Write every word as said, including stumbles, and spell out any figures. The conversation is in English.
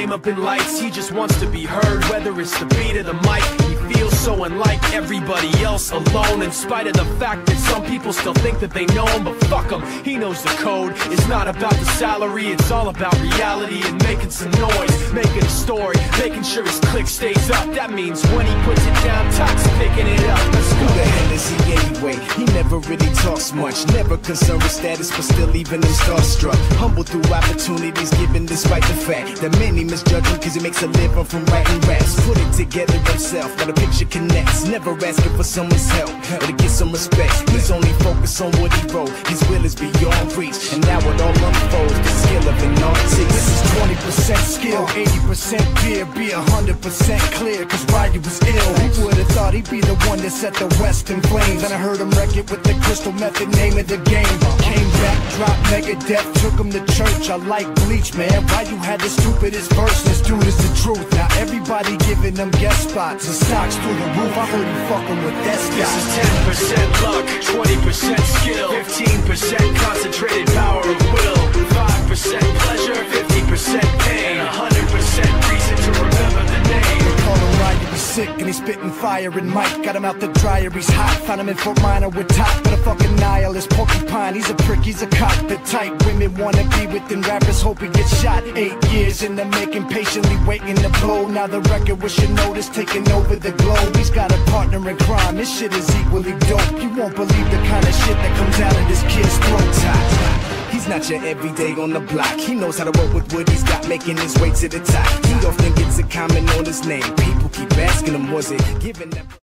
fame up in lights. He just wants to be heard, whether it's the beat or the mic. He feels so unlike everybody else, alone, in spite of the fact that some people still think that they know him. But fuck him, he knows the code. It's not about the salary, it's all about reality and making some noise, making a story, making sure his click stays up. That means when he puts it down, Tox picking it up. Let's go. Who the hell is he anyway? He never really talks much, never concerned with status, but still leaving him starstruck. Humble through opportunities given despite the fact that many misjudge him cause he makes a living from writing raps. Put it together himself, got a picture connects, never asking for someone's help or to get some respect. He's only focused on what he wrote, his will is beyond reach, and now it all unfolds, the skill of an artist. This is twenty percent skill, eighty percent beer, be one hundred percent clear, cause Ryder was ill. Who would've thought he'd be the one that set the West in flames? And I heard him wreck it with the Crystal Method, name of the game. Came back, dropped Megadeth, took him to church. I like Bleach, man, why you had the stupidest verse? This dude is the truth. Now everybody giving them guest spots and stocks through the roof. I heard you fucking with that guy. This is ten percent luck, twenty percent skill, fifteen percent concentrated power of will, five percent pleasure, fifty percent pain, one hundred percent reason to remember the name. They call him Ryder, he's sick and he's spitting fire. And Mike got him out the dryer, he's hot. Found him in Fort Minor with top, but a fucking nihilist porcupine. He's a prick, he's a cock. The type women wanna be within rappers, hope he gets shot. Eight years in the making, patiently waiting to blow. Now the record with your notice taking over the globe. He's got a partner in crime, this shit is equally dope. You won't believe the kind of shit that comes out of this kid's throat. He's not your everyday on the block. He knows how to work with what he's got, making his way to the top. He often gets a comment on his name. People keep asking him, was it giving that